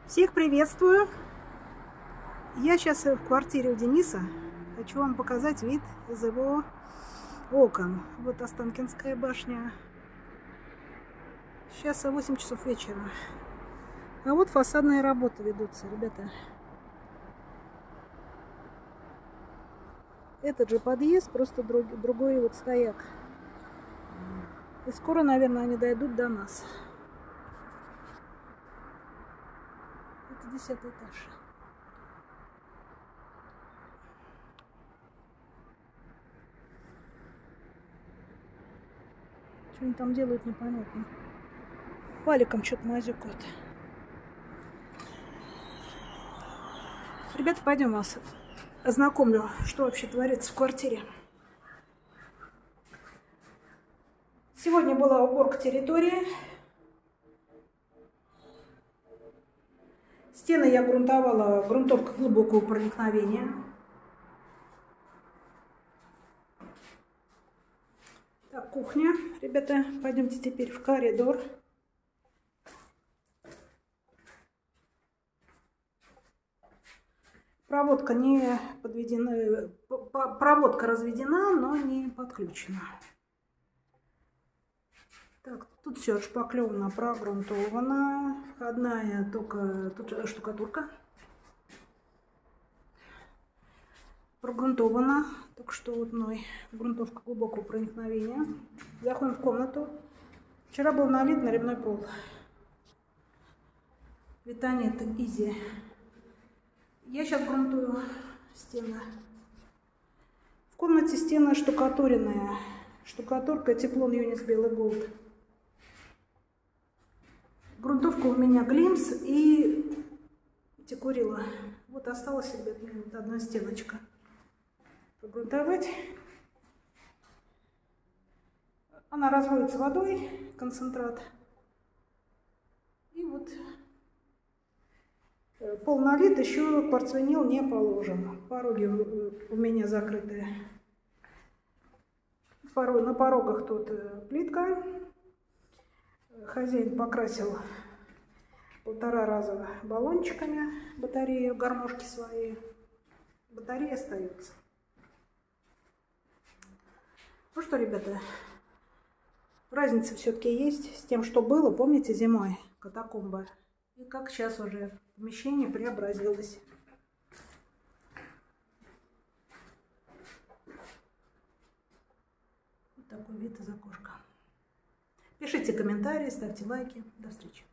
Всех приветствую! Я сейчас в квартире у Дениса. Хочу вам показать вид из его окон. Вот Останкинская башня. Сейчас 8 часов вечера. А вот фасадные работы ведутся, ребята. Этот же подъезд, просто другой вот стояк. И скоро, наверное, они дойдут до нас. Это 10-й этаж. Что они там делают, непонятно. Валиком что-то мазюкают. Ребята, пойдем вас ознакомлю, что вообще творится в квартире. Сегодня была уборка территории. Стены я грунтовала грунтовкой глубокого проникновения. Так, кухня. Ребята, пойдемте теперь в коридор. Проводка не подведена, проводка разведена, но не подключена. Так, тут все шпаклевано, прогрунтовано. Входная только тут штукатурка. Прогрунтовано. Только что вот мной грунтовка глубокого проникновения. Заходим в комнату. Вчера был налит наливной пол. Витанет Изи. Я сейчас грунтую стены. В комнате стены штукатуренная. Штукатурка Тефлон Юнис Белый Голд. Грунтовка у меня Глимс и Текурила. Вот осталась, ребят, вот одна стеночка. Прогрунтовать. Она разводится водой, концентрат. И вот пол налит, еще кварцвинил не положен. Пороги у меня закрыты. На порогах тут плитка. Хозяин покрасил 1,5 раза баллончиками батарею, гармошки свои. Батареи остаются. Ну что, ребята, разница все-таки есть с тем, что было, помните, зимой, катакомба. И как сейчас уже помещение преобразилось. Вот такой вид из окошка. Пишите комментарии, ставьте лайки. До встречи.